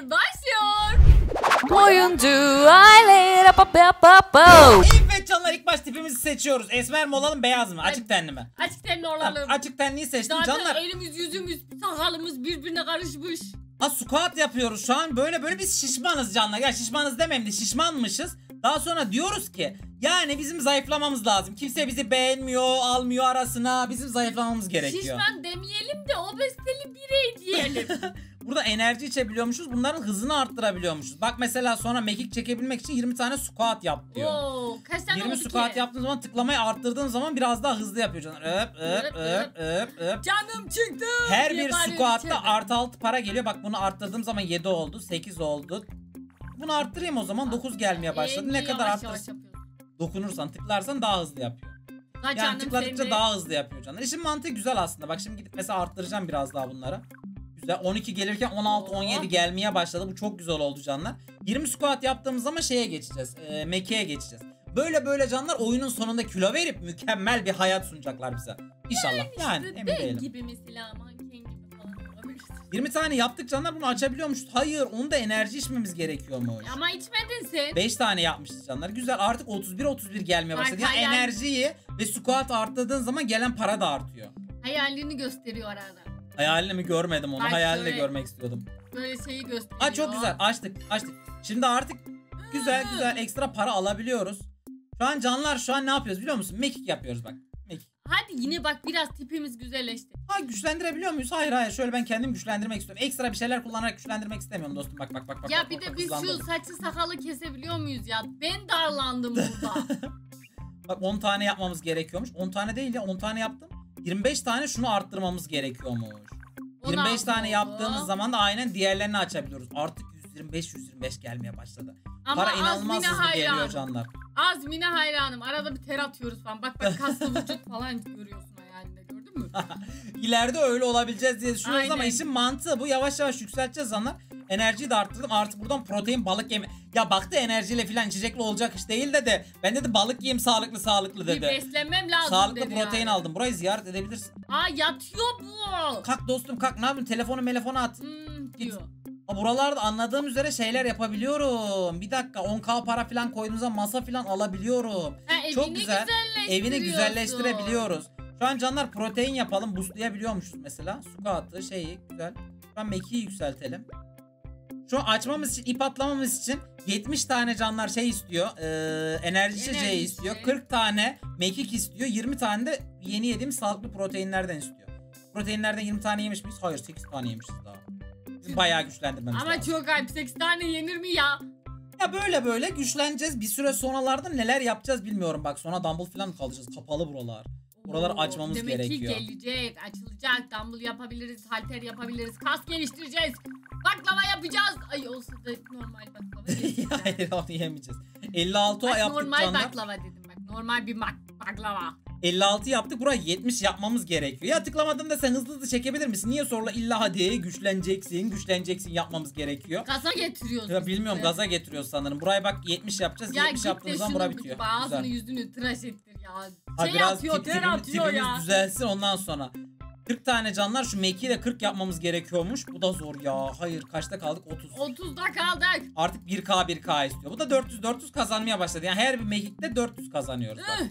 başlıyor. Oyuncu aile. Evet canlar, ilk baş tipimizi seçiyoruz. Esmer mi olalım, beyaz mı? Açık tenli mi? Açık tenli olalım. Açık tenliyi seçtim Zaten canlar. elimiz yüzümüz sakalımız birbirine karışmış. Squat yapıyoruz şu an. Böyle biz şişmanız canlar. Ya şişmanız demeyeyim de şişmanmışız. Daha sonra diyoruz ki yani bizim zayıflamamız lazım. Kimse bizi beğenmiyor, almıyor arasına. Bizim zayıflamamız gerekiyor. Şişman demeyelim de obeziteli birey diyelim. Burada enerji içebiliyormuşuz. Bunların hızını arttırabiliyormuşuz. Bak mesela sonra mekik çekebilmek için 20 tane squat yap diyor. Oo, kaç tane 20 oldu squat ki? yaptığın zaman tıklamayı arttırdığın zaman biraz daha hızlı yapıyor canlar. Öp. Canım çıktı. Her diye bir bağırıyor squatta içeride. artı 6 para geliyor. Bak bunu arttırdığım zaman 7 oldu, 8 oldu. Bunu arttırayım o zaman 9 gelmeye başladı. Ne kadar arttırsın? Dokunursan, tıklarsan daha hızlı yapıyor. Yani tıkladıkça daha hızlı yapıyor canlar. İşin mantığı güzel aslında. Bak şimdi gidip mesela arttıracağım biraz daha bunları. Güzel. 12 gelirken 16, 17 gelmeye başladı. Bu çok güzel oldu canlar. 20 squat yaptığımız zaman şeye geçeceğiz. Mekiğe geçeceğiz. Böyle canlar oyunun sonunda kilo verip mükemmel bir hayat sunacaklar bize. İnşallah. Yani İşte emin ben değilim. gibi mesela manken gibi falan olabilir. 20 tane yaptık canlar, bunu açabiliyormuş. Hayır, onu da enerji içmemiz gerekiyormuş. Ama içmedin sen. 5 tane yapmışız canlar. Güzel, artık 31 gelmeye başladı. Yani enerjiyi ve squat arttırdığın zaman gelen para da artıyor. Hayalini gösteriyor arada. Hayalini mi görmedim onu? Bak Hayalini de şöyle. görmek istiyordum. Böyle şeyi gösteriyor. Aa çok güzel, açtık. Şimdi artık güzel ekstra para alabiliyoruz. Şu an canlar ne yapıyoruz biliyor musun? Mekik yapıyoruz bak. Mekik. Hadi yine bak biraz tipimiz güzelleşti. Ha, güçlendirebiliyor muyuz? Hayır. Şöyle ben kendimi güçlendirmek istiyorum. Ekstra bir şeyler kullanarak güçlendirmek istemiyorum dostum. Bak. Ya bak, bir bak, de biz hızlandım. şu saçı sakalı kesebiliyor muyuz ya? Ben darlandım burada. Bak 10 tane yapmamız gerekiyormuş. 10 tane değil ya, 10 tane yaptım. 25 tane şunu arttırmamız gerekiyormuş. 25 16 tane oldu. yaptığımız zaman da aynen diğerlerini açabiliyoruz. Artık 125 gelmeye başladı. Ama Para inanılmaz Azmine hızlı geliyor hayranım. canlar. Azmine hayranım. Arada bir ter atıyoruz falan. Bak kaslı vücut falan görüyorsun hayalinde, gördün mü? İleride öyle olabileceğiz diye düşünüyoruz ama Aynen. işin mantığı bu. Yavaş yükselteceğiz canlar. Enerjiyi de arttırdım. Artık buradan protein, balık yeme. Ya baktı enerjiyle filan içecekli olacak iş değil dedi. Ben dedi balık yiyeyim, sağlıklı Bir dedi. beslenmem lazım Sağlıklı dedi protein yani. aldım. Burayı ziyaret edebilirsin. Aa yatıyor bu. Kalk dostum kalk, ne yapayım, telefonu at. Diyor. Buralarda anladığım üzere şeyler yapabiliyorum. Bir dakika, 10k para falan koyduğumuzda masa falan alabiliyorum. Ha, Çok güzel. Evini güzelleştiriyorsun. güzelleştirebiliyoruz. Şu an canlar protein yapalım, boostlayabiliyormuşuz mesela. Squat'ı güzel. Şu an mekiği yükseltelim. Şu an açmamız için, ip atlamamız için 70 tane canlar istiyor. Enerji içeceği istiyor. 40 tane mekik istiyor. 20 tane de yeni yediğimiz sağlıklı proteinlerden istiyor. Proteinlerden 20 tane yemiş miyiz? Hayır, 8 tane yemişiz daha. Biz bayağı güçlendirmemiz Ama lazım. çok ayıp, 8 tane yenir mi ya? Ya böyle güçleneceğiz. Bir süre sonralarda neler yapacağız bilmiyorum. Bak sonra dumbbell falan mı kalacağız? Kapalı buralar. Buraları açmamız Demek gerekiyor. Demek ki gelecek, açılacak. Dumbbell yapabiliriz, halter yapabiliriz, kas geliştireceğiz. Baklava yapacağız. Ay olsa da normal baklava değil. Hayır, onu yemeyeceğiz. 56 Bak, yaptık normal canlar. baklava dedim bak. Normal bir baklava. 56 yaptık. Buraya 70 yapmamız gerekiyor. Ya tıklamadığında sen hızlı çekebilir misin? Niye sonra illa hadi güçleneceksin yapmamız gerekiyor. Gaza getiriyorsun. Ya bilmiyorum, gaza getiriyoruz sanırım. Buraya bak 70 yapacağız. Ya 70 yaptığımız zaman bura bitiyor. Ağzını Güzel. yüzünü tıraş ettir ya. Ha, biraz atıyor, ter atıyor tipimiz ya. düzelsin ondan sonra. 40 tane canlar, şu mekiği de 40 yapmamız gerekiyormuş. Bu da zor ya. Hayır, kaçta kaldık? 30. 30'da kaldık. Artık 1k istiyor. Bu da 400 kazanmaya başladı. Yani her bir mekikte 400 kazanıyoruz. Bak.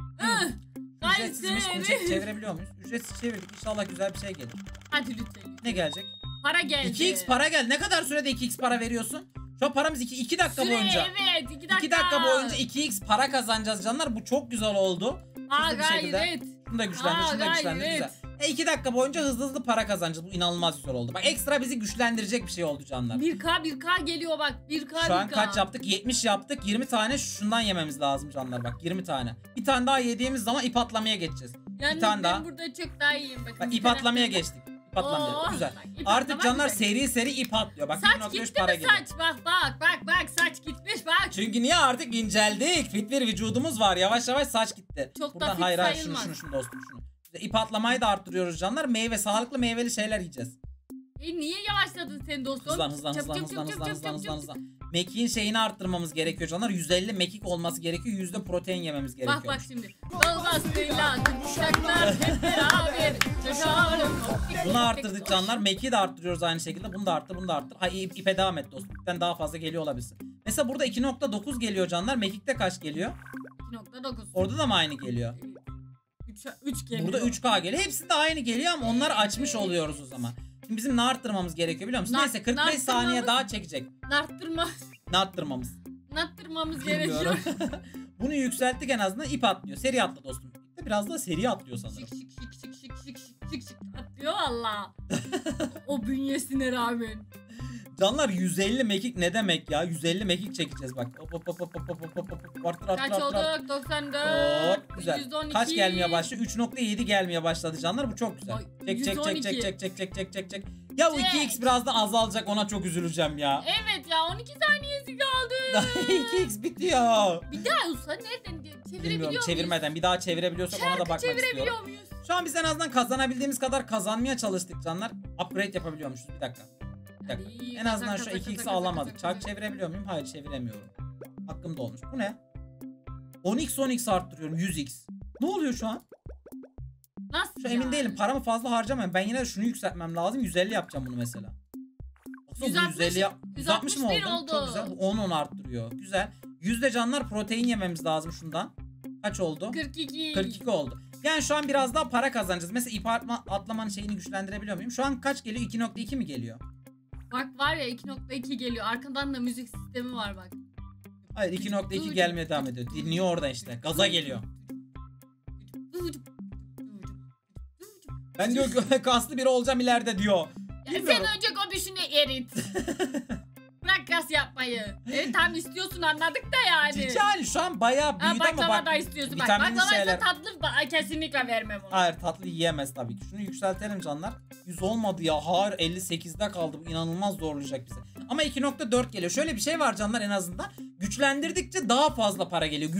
Ücretsizmiş, bunu çevirebiliyor muyuz? Ücretsiz çevirdik. İnşallah güzel bir şey gelir. Hadi lütfen. Ne gelecek? Para geldi. 2x para geldi. Ne kadar sürede 2x para veriyorsun? Şu an paramız 2 dakika Süre, boyunca. evet 2 dakika. 2 dakika boyunca 2x para kazanacağız canlar. Bu çok güzel oldu. Aa Hızlı bir şekilde. gayret. Şunu da güçlendir, şunu da güçlendir. Güzel. 2 dakika boyunca hızlı para kazanacağız. Bu inanılmaz güzel oldu. Bak ekstra bizi güçlendirecek bir şey oldu canlar. 1K geliyor bak. 1K Şu an kaç yaptık? 70 yaptık. 20 tane şundan yememiz lazım canlar bak. 20 tane. Bir tane daha yediğimiz zaman ip atlamaya geçeceğiz. Yani bir tane ben daha. burada çok daha iyiyim. Bak ip atlamaya geçtik. İp atlamaya. Oo, Güzel. bak, ip Artık atlamak canlar güzel. seri ip atlıyor. Bak Saç 1.3 gitti para mi geliyor. saç? Bak saç gitmiş bak. Çünkü niye artık inceldik? Fit bir vücudumuz var. Yavaş saç gitti. Çok da buradan fit hayır sayılmaz. şunu dostum şunu. İp atlamayı da arttırıyoruz canlar. Sağlıklı meyveli şeyler yiyeceğiz. Niye yavaşladın sen dostum? Hızlan. Mekik'in şeyini arttırmamız gerekiyor canlar. 150 mekik olması gerekiyor. 100 protein yememiz gerekiyor. Bak şimdi. Dolmastıyla kuşaklar hep beraber coşalım. Bunu arttırdık canlar. Mekik'i de arttırıyoruz aynı şekilde. Bunu da arttır. Hayır, ipe devam et dostum. İpten daha fazla geliyor olabilirsin. Mesela burada 2.9 geliyor canlar. Mekik'te kaç geliyor? 2.9. Orada da mı aynı geliyor? 3 geliyor. Burada 3K geliyor. Hepsi de aynı geliyor ama onları açmış oluyoruz o zaman. Şimdi bizim ne arttırmamız gerekiyor biliyor musun? Neyse 45 saniye daha çekecek. Ne arttırmamız gerekiyor. Bunu yükselttik en azından, ip atlıyor. Seri atla dostum. Biraz daha seri atlıyor sanırım. Şık atlıyor valla. O bünyesine rağmen. Canlar 150 mekik ne demek ya? 150 mekik çekeceğiz bak. Hop. Arttır. Kaç olduk? 94. Hop, güzel. 112. Kaç gelmeye başladı? 3.7 gelmeye başladı canlar. Bu çok güzel. Ay, Çek. 112. Çek. Ya bu 2x biraz da azalacak, ona çok üzüleceğim ya. Evet ya 12 saniyesi kaldı. Daha 2x bitiyor. Bir daha olsa nereden çevirebiliyor Bilmiyorum, muyuz? çevirmeden bir daha çevirebiliyorsak ona da bakmak istiyorum. Muyuz? Şu an biz en azından kazanabildiğimiz kadar kazanmaya çalıştık canlar. Upgrade yapabiliyormuşuz. Bir dakika. Hadi, En azından şu kasa, 2x'i alamadık. Çark çevirebiliyor muyum? Hayır, çeviremiyorum. Hakkımda olmuş. Bu ne? 10x arttırıyorum. 100x. Ne oluyor şu an? Nasıl Şu ya? emin değilim. Paramı fazla harcamayayım. Ben yine de şunu yükseltmem lazım. 150 yapacağım bunu mesela. Baksana, 160 mı oldu? Çok güzel. Bu 10 arttırıyor. Güzel. Yüzde canlar protein yememiz lazım şundan. Kaç oldu? 42 oldu. Yani şu an biraz daha para kazanacağız. Mesela ip atlamanın şeyini güçlendirebiliyor muyum? Şu an kaç geliyor? 2.2 mi geliyor? Bak var ya 2.2 geliyor. Arkadan da müzik sistemi var bak. Hayır, 2.2 gelmeye devam ediyor. Dinliyor oradan işte. Gaza geliyor. Ben diyor kaslı biri olacağım ileride diyor. Sen önce o düşünü erit. Bırak kas yapmayı. Evet tam istiyorsun, anladık da yani. Cici şu an bayağı büyüdü ama baklava bak. da istiyorsun. Bak vitaminli baklava şeyler. ise tatlı kesinlikle vermem onu. Hayır, tatlı yiyemez tabii ki. Şunu yükseltelim canlar. 100 olmadı ya. Hayır, 58'de kaldı. Bu inanılmaz zorlayacak bizi. Ama 2.4 geliyor. Şöyle bir şey var canlar en azından. Güçlendirdikçe daha fazla para geliyor.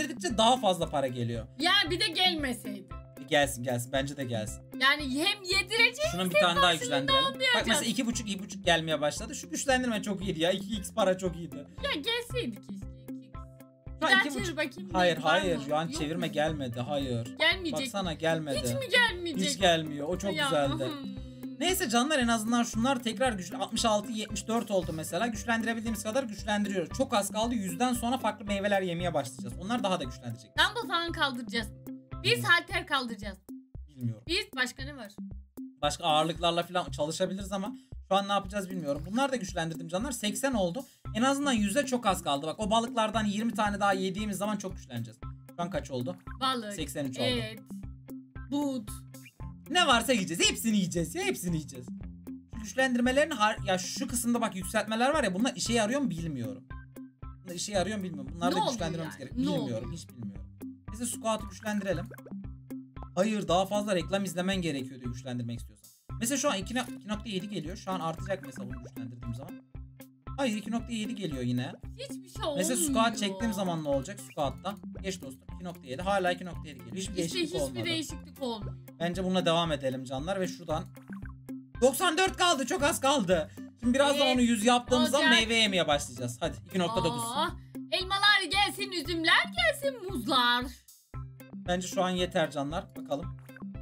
Yani bir de gelmeseydi. Gelsin. Bence de gelsin. Yani hem yedireceğiz. Şunu bir tane daha güçlendirelim. Bak mesela 2.5 gelmeye başladı. Şu güçlendirme çok iyiydi ya. 2x para çok iyiydi. Ya gelseydi keşke. Bir Şu an daha 2.5. çevir bakayım. Hayır. Şu an Yok çevirme mu? gelmedi. Hayır. Gelmeyecek. Baksana gelmedi. Hiç mi gelmeyecek? Hiç gelmiyor. O çok güzeldi. Neyse canlar, en azından şunlar tekrar güçlü. 66 74 oldu mesela. Güçlendirebildiğimiz kadar güçlendiriyoruz. Çok az kaldı. 100'den sonra farklı meyveler yemeye başlayacağız. Onlar daha da güçlenecek. Dumbbell falan kaldıracağız. Biz halter kaldıracağız. Bilmiyorum. Biz başka ne var? Başka ağırlıklarla falan çalışabiliriz ama şu an ne yapacağız bilmiyorum. Bunlar da güçlendirdim canlar. 80 oldu. En azından 100'e çok az kaldı. Bak o balıklardan 20 tane daha yediğimiz zaman çok güçleneceğiz. Şu an kaç oldu? Balık. 83 oldu. Evet. But. Ne varsa yiyeceğiz. Hepsini yiyeceğiz. Şu güçlendirmelerin ya şu kısımda bak yükseltmeler var ya, bunlar işe yarıyor mu bilmiyorum. Bunları da güçlendirmemiz gerek. Bilmiyorum. Hiç bilmiyorum. Biz de squat'ı güçlendirelim. Hayır, daha fazla reklam izlemen gerekiyor diyor güçlendirmek istiyorsan. Mesela şu an 2.7 geliyor. Şu an artacak mesela bunu güçlendirdiğim zaman. Hayır, 2.7 geliyor yine. Hiçbir şey olmuyor. Mesela squat çektiğim zaman ne olacak? Squat'ta. Geç dostum. 2.7. Hala 2.7 geliyor. Hiçbir değişiklik olmadı. Hiçbir değişiklik olmuyor. Bence bununla devam edelim canlar ve şuradan 94 kaldı. Çok az kaldı. Şimdi birazdan onu 100 yaptığımız zaman meyve yemeye başlayacağız. Hadi 2.9. Elmalar gelsin, üzümler gelsin, muzlar. Bence şu an yeter canlar. Bakalım.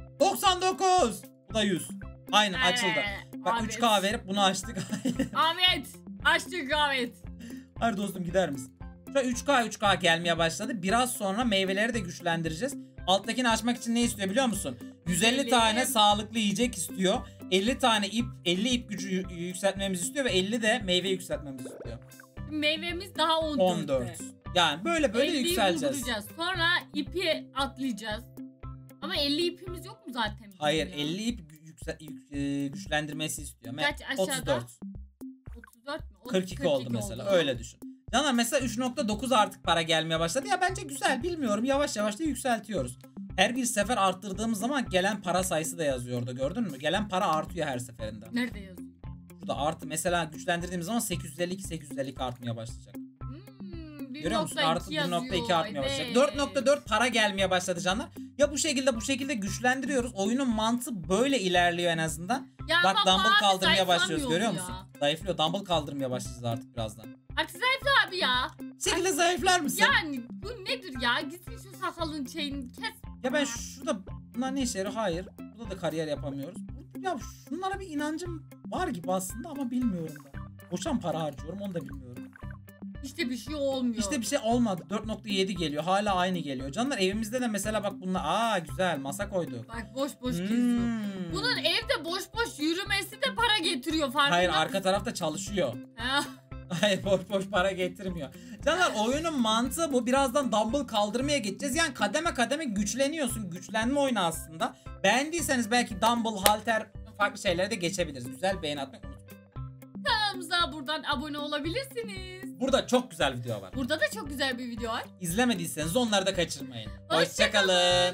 99. Bu da 100. Aynen açıldı. Bak Ahmet. 3K verip bunu açtık. Ahmet. Açtık Ahmet. Hayır dostum, gider misin? Şu an 3K gelmeye başladı. Biraz sonra meyveleri de güçlendireceğiz. Alttakini açmak için ne istiyor biliyor musun? 150 tane sağlıklı yiyecek istiyor. 50 tane ip, 50 ip gücü yükseltmemizi istiyor ve 50 de meyve yükseltmemizi istiyor. Meyvemiz daha 14. Yani böyle yükseleceğiz. Bulduracağız. Sonra ipi atlayacağız. Ama 50 ipimiz yok mu zaten? Hayır, 50 ip güçlendirmesi istiyor. Kaç aşağıda? 34. 34 mü? 42 oldu mesela. Öyle düşün. Canlar mesela 3.9 artık para gelmeye başladı. Ya bence güzel, bilmiyorum. Yavaş yavaş da yükseltiyoruz. Her bir sefer arttırdığımız zaman gelen para sayısı da yazıyor orada, gördün mü? Gelen para artıyor her seferinde. Nerede yazıyor? Burada artı mesela güçlendirdiğimiz zaman 852 artmaya başlayacak. Görüyor musun? Artı 1.2 artmaya başlayacak. 4.4 para gelmeye başladı canlar. Ya bu şekilde güçlendiriyoruz. Oyunun mantığı böyle ilerliyor en azından. Ya Bak baba dumbbell abi kaldırmaya başlıyoruz, zayıflamıyor görüyor ya. musun? Zayıflıyor. Dumbbell kaldırmaya başlayacağız artık birazdan. Artık zayıfla abi ya. Bir şekilde zayıflar mısın? Yani bu nedir ya? Gitsin şu sakalın şeyini kes. Ya ben şurada bunlar ne işe yarıyor? Hayır. Burada da kariyer yapamıyoruz. Ya şunlara bir inancım var gibi aslında ama bilmiyorum da. Boşan para harcıyorum, onu da bilmiyorum. İşte bir şey olmuyor. İşte bir şey olmadı. 4.7 geliyor. Hala aynı geliyor. Canlar evimizde de mesela bak bunlar. Güzel masa koyduk. Bak boş boş geziyor. Bunun evde boş boş yürümesi de para getiriyor farkında Hayır, mısın? arka tarafta çalışıyor. Ha. Hayır, boş boş para getirmiyor. Canlar oyunun mantığı bu. Birazdan dumbbell kaldırmaya geçeceğiz. Yani kademe kademe güçleniyorsun. Güçlenme oyunu aslında. Beğendiyseniz belki dumbbell, halter, farklı şeylere de geçebiliriz. Güzel beğeni atmayı unutmayın. Kanalımıza buradan abone olabilirsiniz. Burada çok güzel video var. Burada da çok güzel bir video var. İzlemediyseniz onları da kaçırmayın. Hoşça Hoşça kalın.